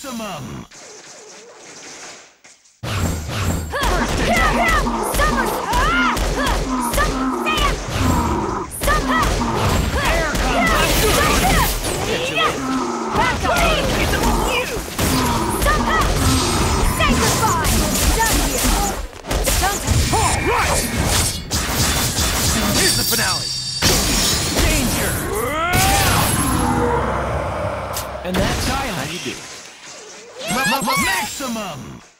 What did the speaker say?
Maximum! Here's the finale! Danger! And that's how you do. Maximum!